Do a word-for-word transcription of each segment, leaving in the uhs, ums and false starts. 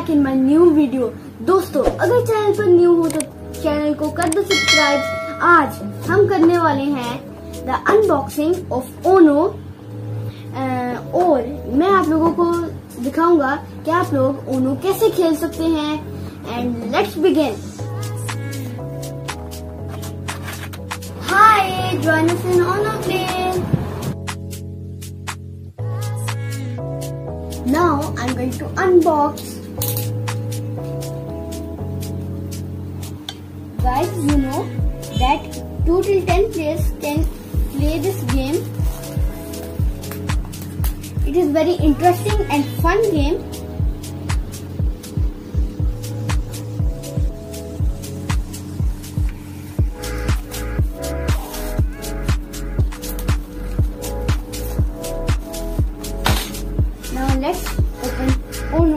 Back in my new video. दोस्तों अगर channel पर न्यू हो तो चैनल को कर दो सब्सक्राइब। आज हम करने वाले हैं द अनबॉक्सिंग ऑफ ओनो और मैं आप लोगों को दिखाऊंगा कि आप लोग ओनो कैसे खेल सकते हैं। And let's begin. Hi, join us in Uno play. Now I'm going to unbox. Guys, you know that two till ten players can play this game. It is very interesting and fun game. Now let's open Ono.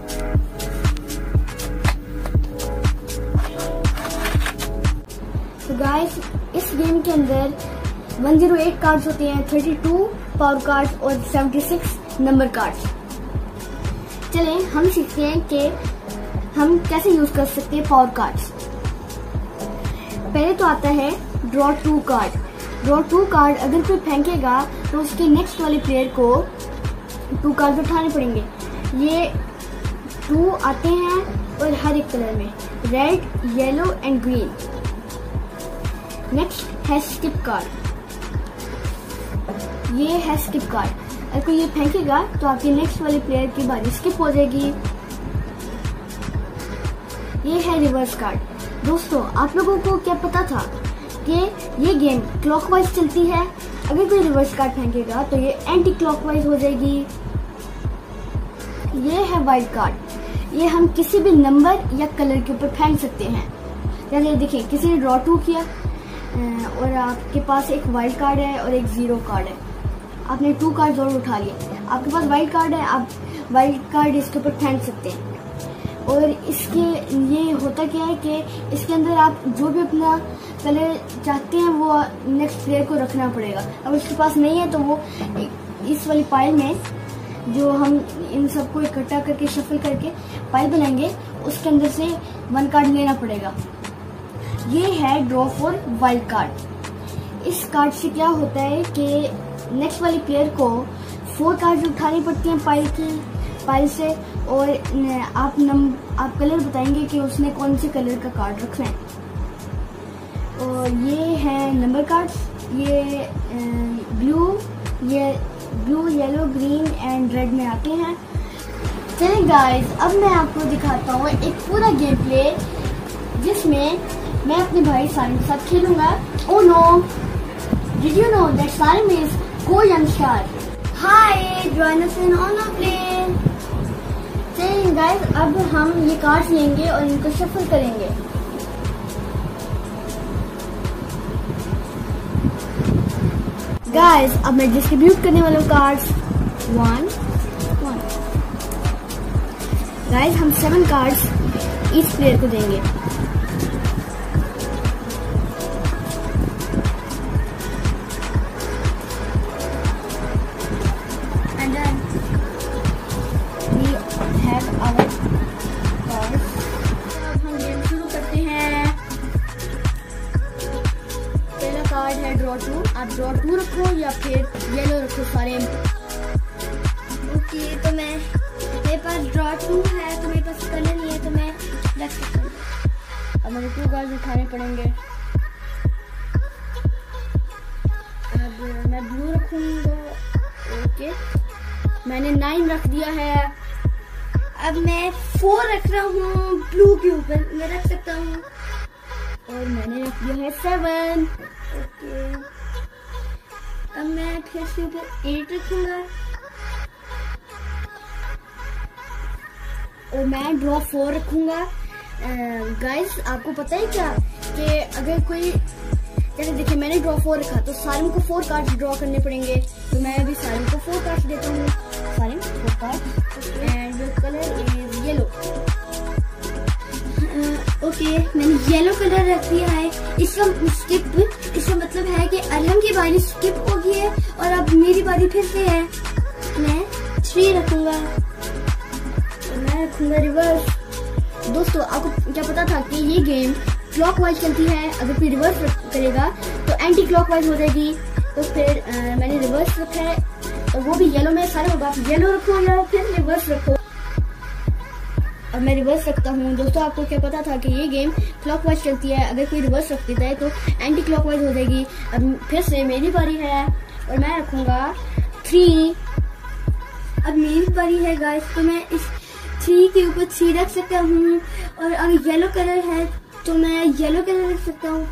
तो guys, इस game के अंदर एक सौ आठ cards होते हैं, बत्तीस पावर कार्ड्स और छिहत्तर नंबर कार्ड्स। चलें हम सीखते हैं कि हम कैसे यूज कर सकते हैं पावर कार्ड्स। पहले तो आता है draw two card. Draw two card अगर कोई फेंकेगा तो उसके नेक्स्ट वाले प्लेयर को टू कार्ड उठाने पड़ेंगे। ये टू आते हैं और हर एक कलर में, red, yellow and green. Next है स्किप कार्ड। ये है स्किप कार्ड। अगर कोई ये फेंकेगा तो आपके नेक्स्ट वाले प्लेयर की बारी स्किप हो जाएगी। ये है रिवर्स कार्ड। दोस्तों आप लोगों को क्या पता था कि ये गेम क्लॉकवाइज चलती है। अगर कोई रिवर्स कार्ड फेंकेगा तो ये एंटी क्लॉकवाइज हो जाएगी। ये है वाइल्ड कार्ड। ये हम किसी भी नंबर या कलर के ऊपर फेंक सकते हैं। जैसे देखिए, किसी ने ड्रॉ टू किया और आपके पास एक वाइल्ड कार्ड है और एक जीरो कार्ड है। आपने टू कार्ड जरूर उठा लिए, आपके पास वाइल्ड कार्ड है, आप वाइल्ड कार्ड इसके ऊपर फेंक सकते हैं। और इसके ये होता क्या है कि इसके अंदर आप जो भी अपना कलर चाहते हैं वो नेक्स्ट प्लेयर को रखना पड़ेगा। अब उसके पास नहीं है तो वो इस वाली पाइल में, जो हम इन सबको इकट्ठा करके शफल करके पाइल बनाएंगे, उसके अंदर से वन कार्ड लेना पड़ेगा। ये है ड्रॉ फॉर वाइल्ड कार्ड। इस कार्ड से क्या होता है कि नेक्स्ट वाले प्लेयर को फोर कार्ड उठानी पड़ती हैं पाइल की पाइल से, और आप नम आप कलर बताएंगे कि उसने कौन से कलर का कार्ड रखना है। और ये है नंबर कार्ड्स। ये ब्लू ये blue, yellow, green and red में आते हैं। चलिए गाइस, अब मैं आपको दिखाता हूँ एक पूरा गेम प्ले जिसमें मैं अपने भाई सारिम के साथ खेलूंगा। Oh no, did you know that Sarim is golden star? Hi, join us in Uno play. चलिए गाइस, अब हम ये कार्ड्स लेंगे और इनको शफल करेंगे। गाइस, अब मैं डिस्ट्रीब्यूट करने वाला हूँ कार्ड्स। वन वन गाइस, हम सेवन कार्ड्स इस प्लेयर को देंगे। And then we have our cards. अब हम गेम शुरू करते हैं। पहला कार्ड है ड्रॉ टू। आप ड्रॉ टू रखो या फिर येलो रखो सारे। ओके, तो मैं मेरे पास ड्रॉ टू है तो मेरे पास कलर नहीं है तो मैं रख सकता हूँ। अब मुझे टू कार्ड उठाने पड़ेंगे। अब मैं ब्लू रखूंगा। ओके, मैंने नाइन रख दिया है। अब मैं फोर रख रहा हूँ ब्लू के ऊपर, मैं रख सकता हूँ। और मैंने रख दिया है सेवन। ओके, अब मैं फिर से ऊपर एट रखूंगा। और मैं ड्रॉ फोर रखूंगा। गाइस, आपको पता है क्या कि अगर कोई, जैसे देखिए मैंने ड्रॉ फोर रखा तो सारिम को फोर कार्ड्स ड्रॉ करने पड़ेंगे। तो मैं अभी सारिम को फोर कार्ड्स देता हूँ। Sarim four card and colour is yellow. Okay, मैंने येलो कलर रख दिया है। इसका स्किप इसका मतलब है कि अरहम की बारी स्किप हो गई है और अब मेरी बारी फिर से है। मैं थ्री रखूंगा। तो मैं मैं रखूंगा रिवर्स। दोस्तों आपको क्या पता था कि ये गेम क्लॉकवाइज चलती है, अगर कोई रिवर्स करेगा तो एंटी क्लॉकवाइज हो जाएगी। तो फिर आ, मैंने रिवर्स रखा है, तो वो भी येलो में। सारे लोग आप येलो रखो या फिर रिवर्स रखो। अब मैं रिवर्स रखता हूँ। दोस्तों आपको क्या पता था कि ये गेम क्लॉकवाइज चलती है, अगर कोई रिवर्स रख देता है तो एंटी क्लॉकवाइज हो जाएगी। अब फिर से मेरी बारी है और मैं रखूंगा थ्री। अब मेरी बारी है गाइस, तो मैं इस थ्री के ऊपर थ्री रख सकता हूँ। और अगर येलो कलर है तो मैं येलो कलर रख सकता हूँ।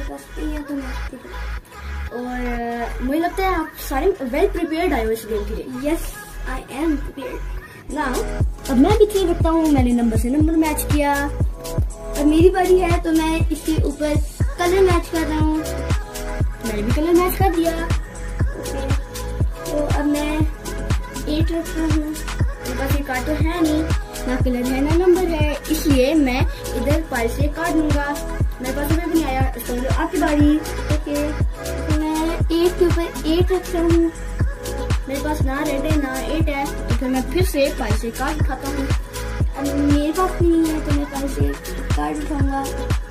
और मुझे लगता है आप सारे वेल प्रिपेयर्ड आए हो इस गेम के लिए। Yes I am prepared now. अब मैं भी थ्री रखता हूँ, मैंने नंबर से नंबर मैच किया। अब मेरी बारी है तो मैं इसके ऊपर कलर मैच कर रहा हूँ। मैंने भी कलर मैच कर दिया। ओके, तो अब मैं एट रखता हूँ। मेरे पास ये कार्ड तो है नहीं, ना कलर है ना नंबर है, इसलिए मैं इधर पाइल से काट लूंगा। मेरे पास अभी भी नहीं आया, तो आपकी बारी। ओके, तो मैं एट के ऊपर एट रखता हूँ। मेरे पास ना रेड है ना एट है, तो फिर मैं फिर से पाइल से कार्ड उठाता हूँ। अब मेरे पास नहीं है तो मैं पाइल से कार्ड उठाऊंगा।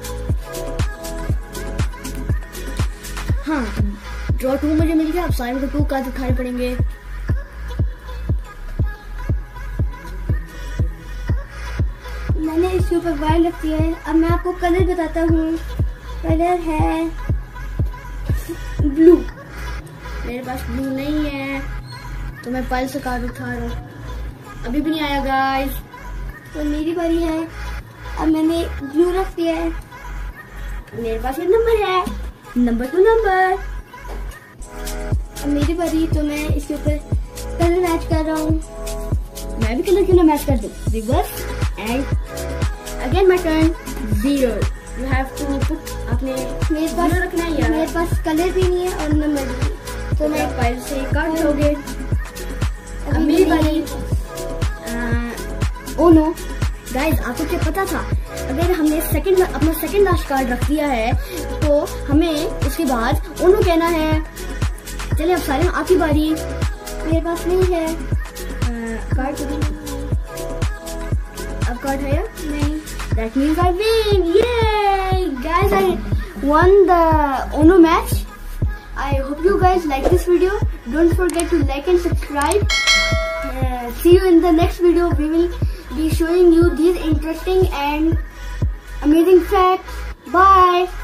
हाँ, ड्रॉ टू मुझे मिल गया। अब सारे को टू कार्ड उठाने पड़ेंगे। मैंने इसके ऊपर वाइट रख दिया है। अब मैं आपको कलर बताता हूँ। कलर है ब्लू। मेरे पास ब्लू नहीं है तो मैं पाइल से कार्ड उठा रहा हूँ। अभी भी नहीं आया गाइस, तो मेरी बारी है। अब मैंने ब्लू रख दिया है। मेरे पास एक नंबर है, नंबर टू नंबर। अब मेरी बारी, तो मैं इसके ऊपर कलर मैच कर रहा हूँ। मैं भी कलर क्यों मैच कर दूँ। Reverse and again my turn. Zero. You have to put. आपने मेरे पास रखना है यार। मेरे पास कलर भी नहीं है और नंबर भी, तो मैं फाइल से काट लोगे। अब मेरी बारी। ओ नो गाइस, आपको क्या पता था अगर हमने सेकंड अपना सेकंड लास्ट कार्ड रख दिया है तो हमें उसके बाद ओनो कहना है। चलिए अब सारे आपकी बारी। मेरे पास नहीं है कार्ड। अब कार्ड है या नहीं? That means I win! Yay! Guys, I won the Ono match. I hope you guys like this video. Don't forget to like and subscribe. Uh, see you in the next video. We will be showing you these interesting and amazing facts. Bye!